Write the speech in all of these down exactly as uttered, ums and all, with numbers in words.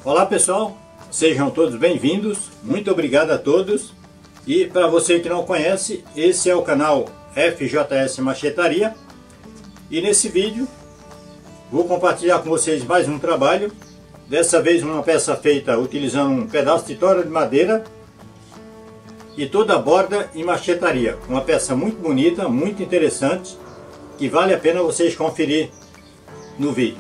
Olá pessoal, sejam todos bem-vindos, muito obrigado a todos. E para você que não conhece, esse é o canal F J S Machetaria. E nesse vídeo vou compartilhar com vocês mais um trabalho. Dessa vez uma peça feita utilizando um pedaço de tora de madeira e toda a borda em machetaria. Uma peça muito bonita, muito interessante, que vale a pena vocês conferir no vídeo.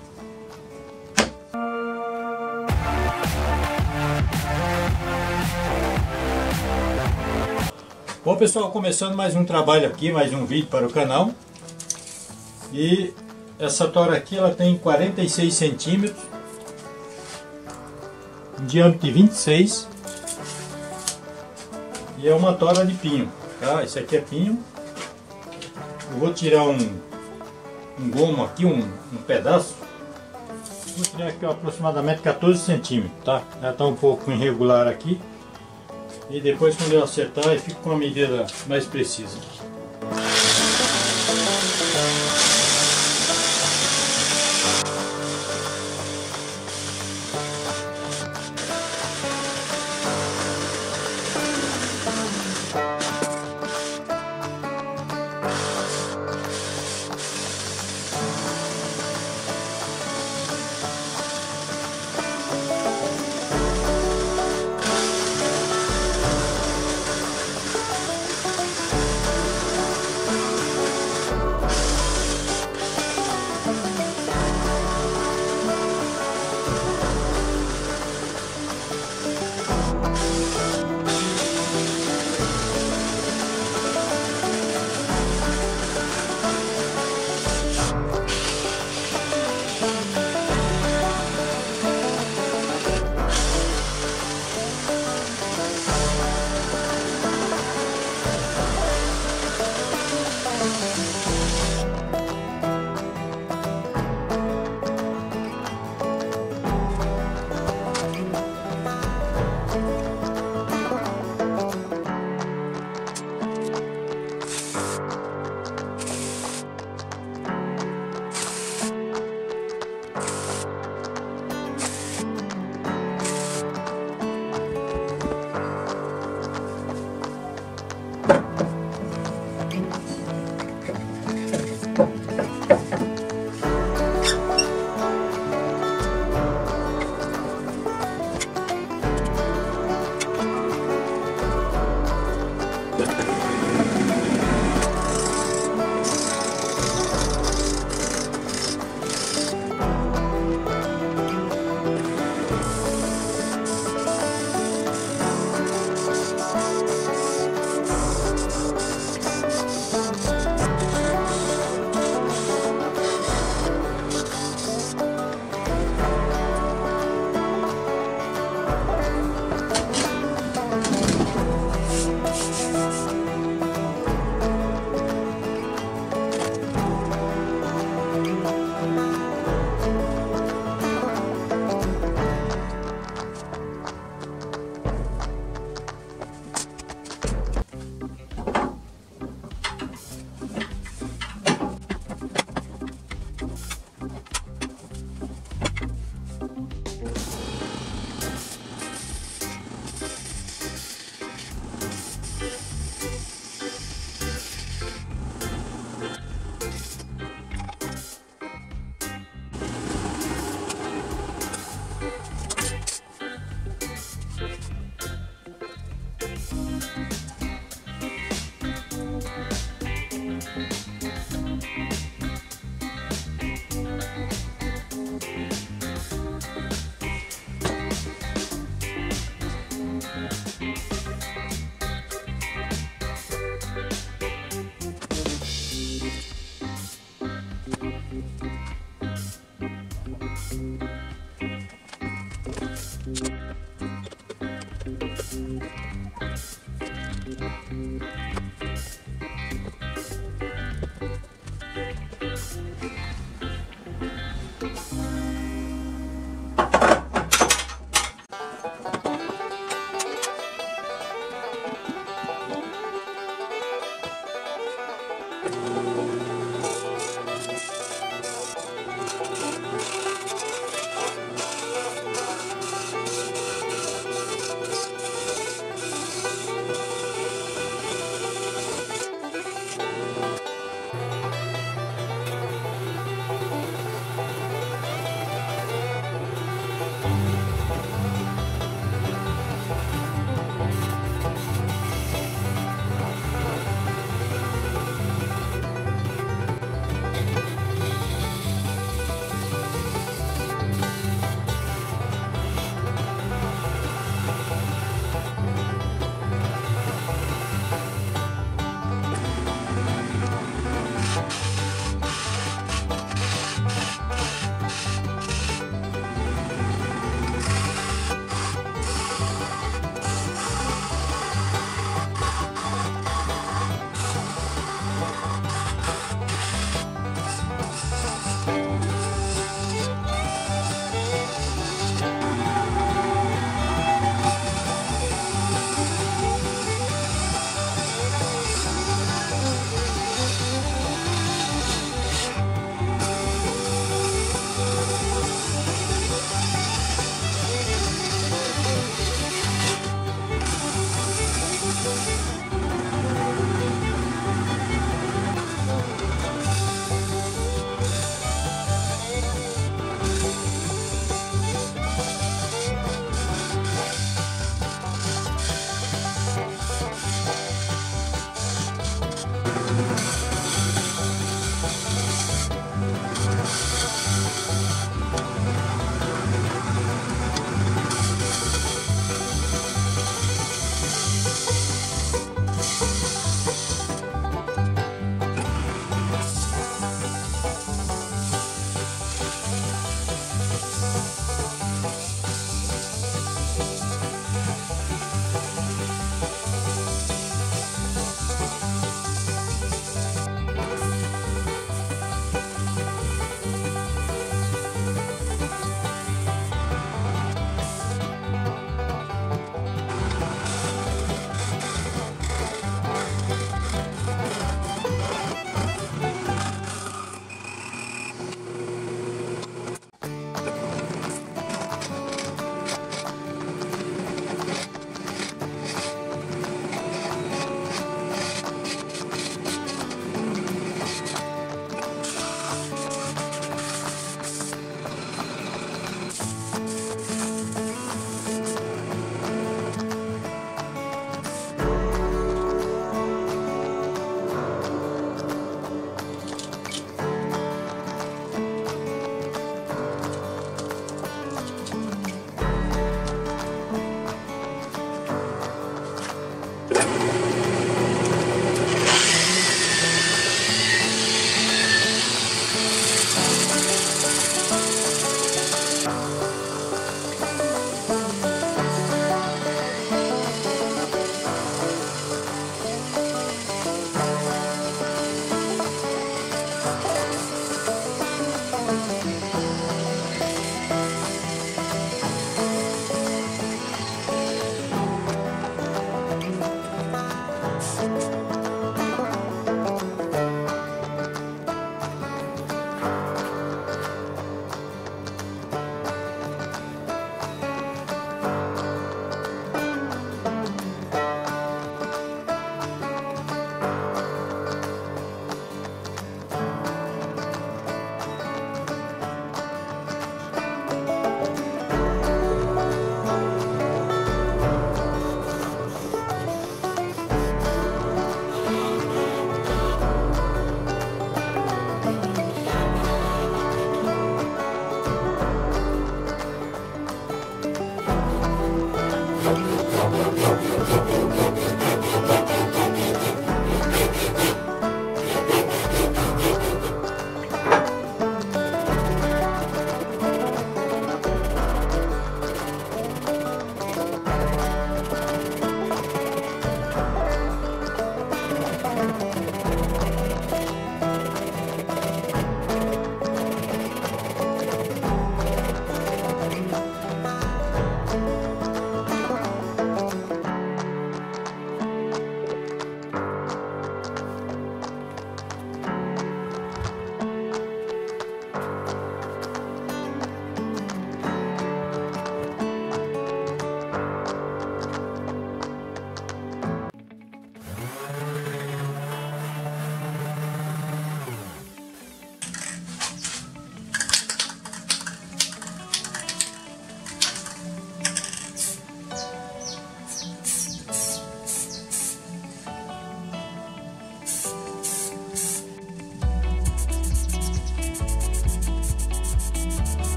Bom pessoal, começando mais um trabalho aqui, mais um vídeo para o canal. E essa tora aqui ela tem quarenta e seis centímetros, um diâmetro de vinte e seis, e é uma tora de pinho, tá? Esse aqui é pinho. Eu vou tirar um, um gomo aqui, um, um pedaço. Vou tirar aqui ó, aproximadamente quatorze centímetros, tá? Já está um pouco irregular aqui. E depois quando eu acertar eu fico com a medida mais precisa.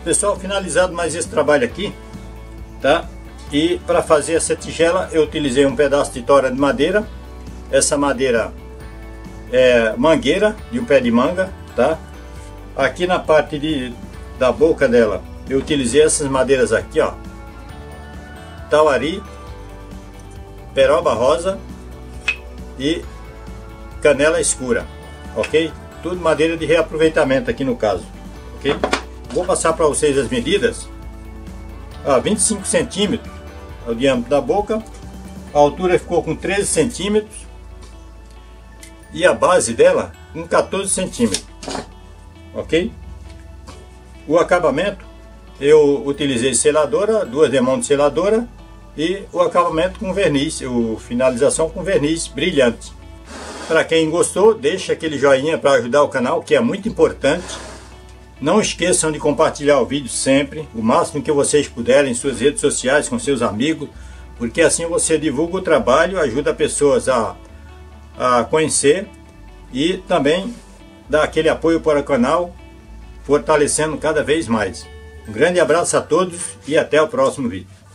Pessoal, finalizado mais esse trabalho aqui, tá? E para fazer essa tigela eu utilizei um pedaço de tora de madeira. Essa madeira é mangueira de um pé de manga, tá? Aqui na parte de, da boca dela eu utilizei essas madeiras aqui, ó, tauari, peroba rosa e canela escura, ok? Tudo madeira de reaproveitamento aqui no caso, ok? Vou passar para vocês as medidas. Ó, vinte e cinco centímetros é o diâmetro da boca, a altura ficou com treze centímetros e a base dela com quatorze centímetros, ok? O acabamento eu utilizei seladora, duas demãos de seladora e o acabamento com verniz, o finalização com verniz brilhante. Para quem gostou, deixa aquele joinha para ajudar o canal, que é muito importante. Não esqueçam de compartilhar o vídeo sempre, o máximo que vocês puderem em suas redes sociais, com seus amigos, porque assim você divulga o trabalho, ajuda pessoas a, a conhecer e também dá aquele apoio para o canal, fortalecendo cada vez mais. Um grande abraço a todos e até o próximo vídeo.